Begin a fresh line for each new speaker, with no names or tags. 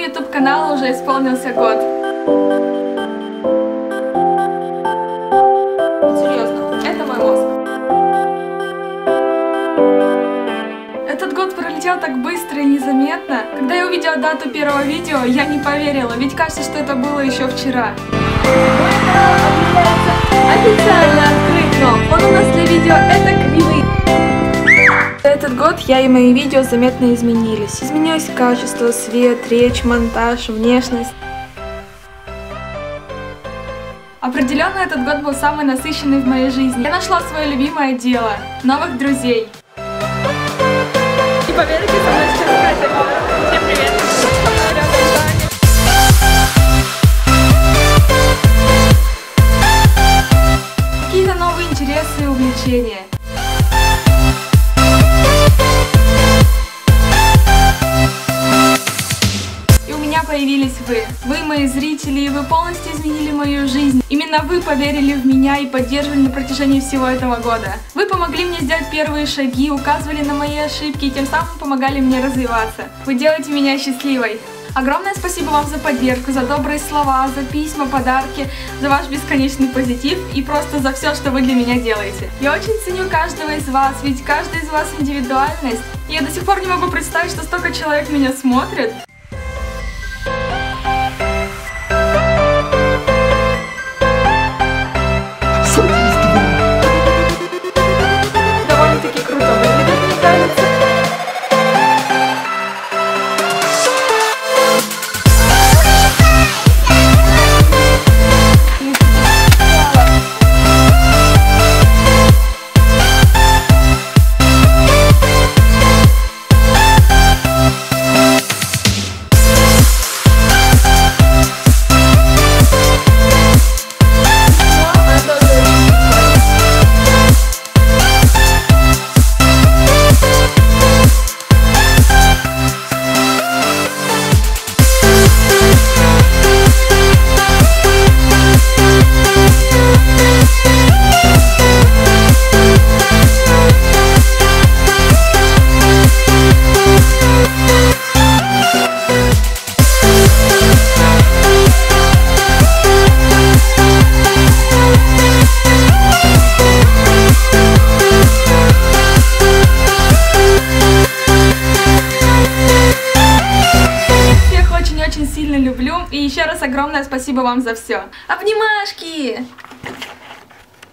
YouTube каналу уже исполнился год. Серьезно, это мой мозг. Этот год пролетел так быстро и незаметно. Когда я увидела дату первого видео, я не поверила, ведь кажется, что это было еще вчера. Мой канал объявляется официально открыт, но фон у нас для видео это кривый. За этот год я и мои видео заметно изменились. Изменилось качество, свет, речь, монтаж, внешность. Определенно этот год был самый насыщенный в моей жизни. Я нашла свое любимое дело – новых друзей. Не поверите, со мной сейчас Катя. Всем привет! Какие-то новые интересы и увлечения. Появились вы. Вы мои зрители, и вы полностью изменили мою жизнь. Именно вы поверили в меня и поддерживали на протяжении всего этого года. Вы помогли мне сделать первые шаги, указывали на мои ошибки и тем самым помогали мне развиваться. Вы делаете меня счастливой. Огромное спасибо вам за поддержку, за добрые слова, за письма, подарки, за ваш бесконечный позитив и просто за все, что вы для меня делаете. Я очень ценю каждого из вас, ведь каждый из вас индивидуальность. И я до сих пор не могу представить, что столько человек меня смотрят. Довольно-таки круто выглядит, мне кажется. Сильно люблю, и еще раз огромное спасибо вам за все. Обнимашки!